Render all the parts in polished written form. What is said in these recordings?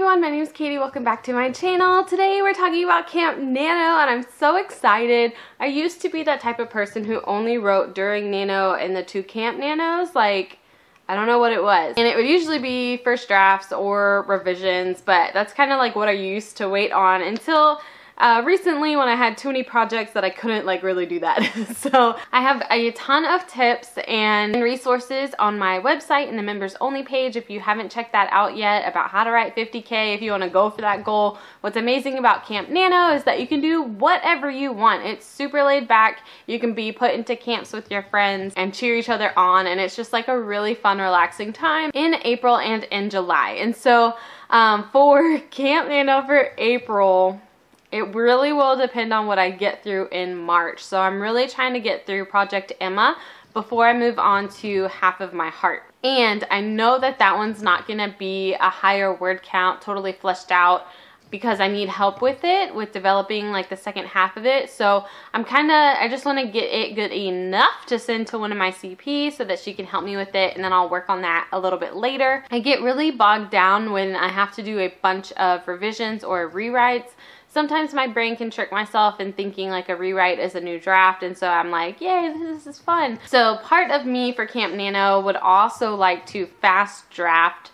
everyone, my name is Katie. Welcome back to my channel. Today we're talking about CampNaNo and I'm so excited. I used to be that type of person who only wrote during Nano and the two CampNaNos, like I don't know what it was. And it would usually be first drafts or revisions, but that's kind of like what I used to wait on until recently when I had too many projects that I couldn't like really do that. So I have a ton of tips and resources on my website in the members only page if you haven't checked that out yet, about how to write 50K if you want to go for that goal. What's amazing about CampNaNo is that you can do whatever you want. It's super laid back. You can be put into camps with your friends and cheer each other on, and it's just like a really fun, relaxing time in April and in July. And so for CampNaNo for April, it really will depend on what I get through in March. So I'm really trying to get through Project Emma before I move on to Half of My Heart. And I know that that one's not gonna be a higher word count, totally fleshed out, because I need help with it, with developing like the second half of it. So I just wanna get it good enough to send to one of my CPs so that she can help me with it, and then I'll work on that a little bit later. I get really bogged down when I have to do a bunch of revisions or rewrites. Sometimes my brain can trick myself in thinking like a rewrite is a new draft, and so I'm like, yay, this is fun. So part of me for CampNaNo would also like to fast draft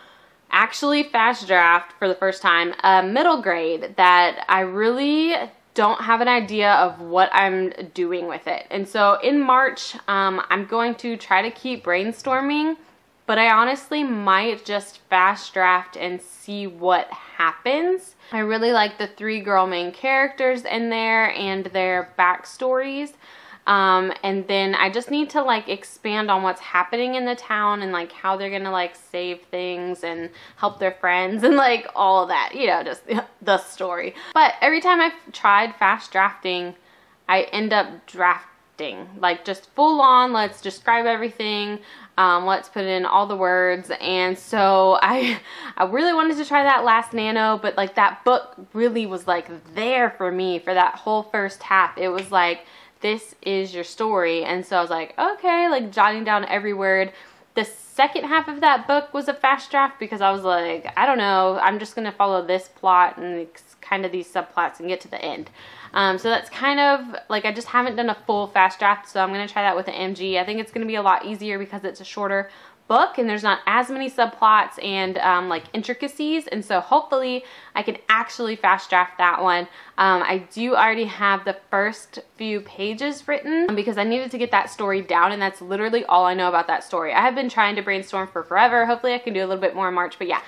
for the first time a middle grade that I really don't have an idea of what I'm doing with it. And so in March, I'm going to try to keep brainstorming, but I honestly might just fast draft and see what happens. I really like the 3 girl main characters in there and their backstories. And then I just need to like expand on what's happening in the town and like how they're gonna like save things and help their friends and like all of that, you know, just the story. But every time I've tried fast drafting, I end up drafting like just full on, let's describe everything, let's put in all the words. And so I really wanted to try that last Nano, but like that book really was like there for me for that whole first half. It was like, this is your story. And so I was like, okay, like jotting down every word. The second half of that book was a fast draft because I was like, I don't know, I'm just gonna follow this plot and kind of these subplots and get to the end. So that's kind of like, I just haven't done a full fast draft, so I'm gonna try that with the MG. I think it's gonna be a lot easier because it's a shorter book and there's not as many subplots and like intricacies, and so hopefully I can actually fast draft that one. I do already have the first few pages written because I needed to get that story down, and that's literally all I know about that story. I have been trying to brainstorm for forever. Hopefully I can do a little bit more in March, but yeah.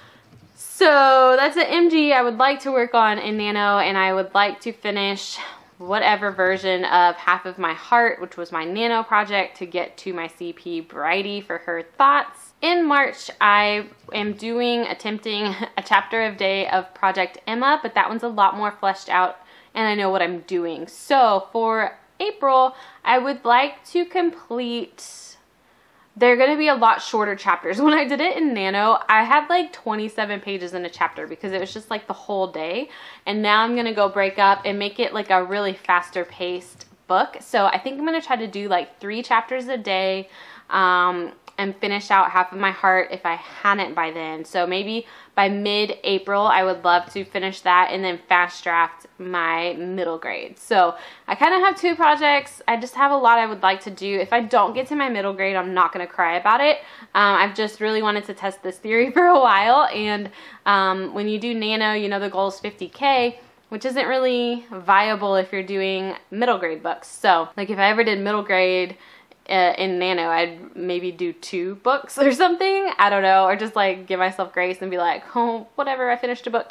So that's an MG I would like to work on in Nano, and I would like to finish whatever version of Half of My Heart, which was my Nano project, to get to my CP Bridie for her thoughts. In March, I am attempting a chapter a day of Project Emma, but that one's a lot more fleshed out and I know what I'm doing. So for April, I would like to complete, they're going to be a lot shorter chapters. When I did it in Nano, I had like 27 pages in a chapter because it was just like the whole day. And now I'm going to go break up and make it like a really faster paced book. So I think I'm going to try to do like 3 chapters a day and finish out Half of My Heart if I hadn't by then. So maybe by mid-April, I would love to finish that and then fast draft my middle grade. So I kind of have 2 projects. I just have a lot I would like to do. If I don't get to my middle grade, I'm not going to cry about it. I've just really wanted to test this theory for a while. And when you do Nano, you know the goal is 50K, which isn't really viable if you're doing middle grade books. So like if I ever did middle grade in Nano, I'd maybe do 2 books or something, I don't know, or just like give myself grace and be like, oh, whatever, I finished a book.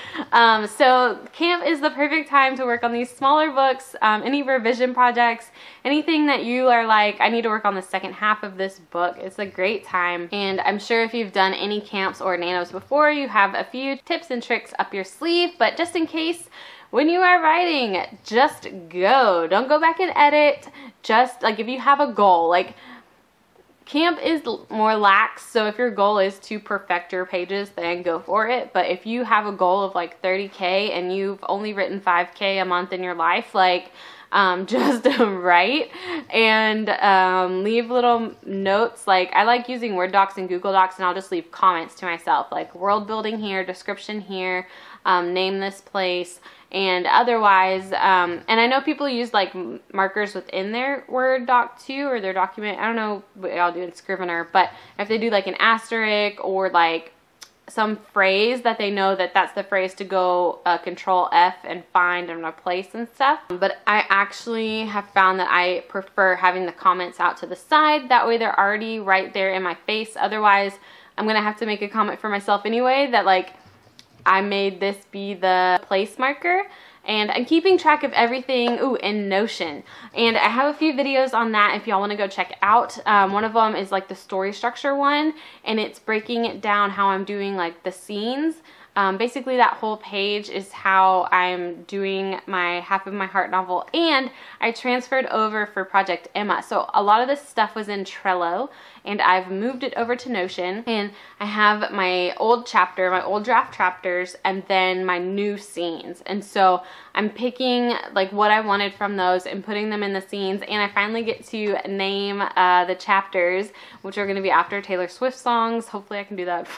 So camp is the perfect time to work on these smaller books, any revision projects, anything that you are like, I need to work on the second half of this book. It's a great time, and I'm sure if you've done any camps or Nanos before, you have a few tips and tricks up your sleeve, but just in case, when you are writing, just go. Don't go back and edit. Just like if you have a goal, like camp is more lax, so if your goal is to perfect your pages, then go for it. But if you have a goal of like 30K and you've only written 5K a month in your life, like just write and leave little notes. Like, I like using Word docs and Google Docs, and I'll just leave comments to myself, like world building here, description here, name this place. And otherwise, and I know people use like markers within their Word doc too, or their document. I don't know what y'all do in Scrivener, but if they do like an asterisk or like some phrase that they know that that's the phrase to go Control F and find and replace and stuff. But I actually have found that I prefer having the comments out to the side. That way they're already right there in my face. Otherwise, I'm gonna have to make a comment for myself anyway that like, I made this be the place marker, and I'm keeping track of everything in Notion, and I have a few videos on that if y'all want to go check out. One of them is like the story structure one, and it's breaking it down how I'm doing like the scenes. Basically that whole page is how I'm doing my Half of My Heart novel, and I transferred over for Project Emma. So a lot of this stuff was in Trello, and I've moved it over to Notion, and I have my old chapter, my old draft chapters, and then my new scenes. And so I'm picking like what I wanted from those and putting them in the scenes, and I finally get to name the chapters, which are going to be after Taylor Swift songs. Hopefully I can do that.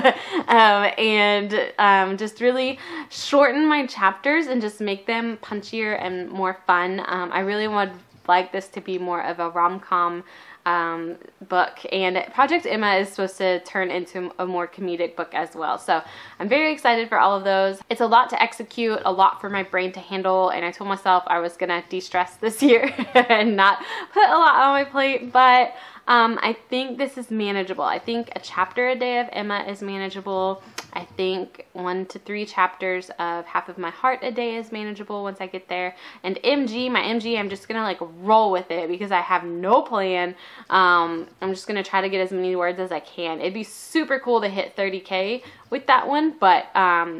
And just really shorten my chapters and just make them punchier and more fun. I really would like this to be more of a rom-com book, and Project Emma is supposed to turn into a more comedic book as well. So I'm very excited for all of those. It's a lot to execute, a lot for my brain to handle, and I told myself I was gonna de-stress this year and not put a lot on my plate, but I think this is manageable. I think a chapter a day of Emma is manageable. I think 1 to 3 chapters of Half of My Heart a day is manageable once I get there. And my MG, I'm just gonna like roll with it because I have no plan. I'm just gonna try to get as many words as I can. It'd be super cool to hit 30K with that one, but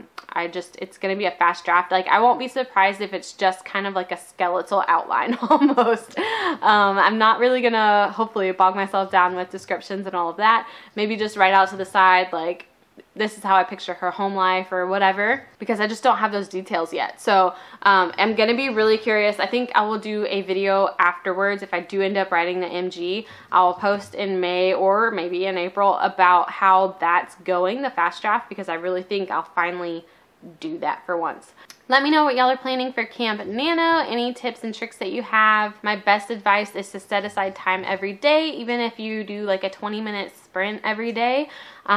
it's gonna be a fast draft. Like, I won't be surprised if it's just kind of like a skeletal outline almost. I'm not really gonna hopefully bog myself down with descriptions and all of that. Maybe just write out to the side like, this is how I picture her home life or whatever, because I just don't have those details yet. So I'm gonna be really curious. I think I will do a video afterwards if I do end up writing the MG. I'll post in May or maybe in April about how that's going, the fast draft, because I really think I'll finally do that for once. Let me know what y'all are planning for CampNaNo, any tips and tricks that you have. My best advice is to set aside time every day, even if you do like a 20-minute sprint every day.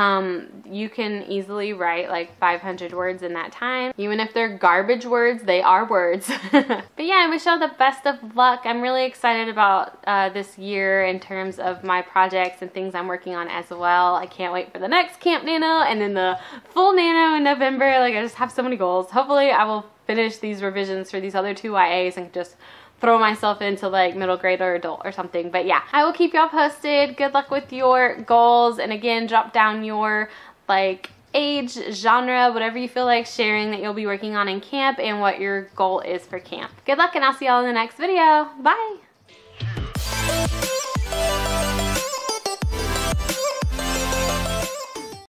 You can easily write like 500 words in that time. Even if they're garbage words, they are words. But yeah, I wish y'all the best of luck. I'm really excited about this year in terms of my projects and things I'm working on as well. I can't wait for the next CampNaNo and then the full Nano in November. Like, I just have so many goals. Hopefully I will finish these revisions for these other 2 YAs and just throw myself into like middle grade or adult or something. But yeah, I will keep y'all posted. Good luck with your goals, and again, drop down your like age, genre, whatever you feel like sharing that you'll be working on in camp and what your goal is for camp. Good luck, and I'll see y'all in the next video. Bye.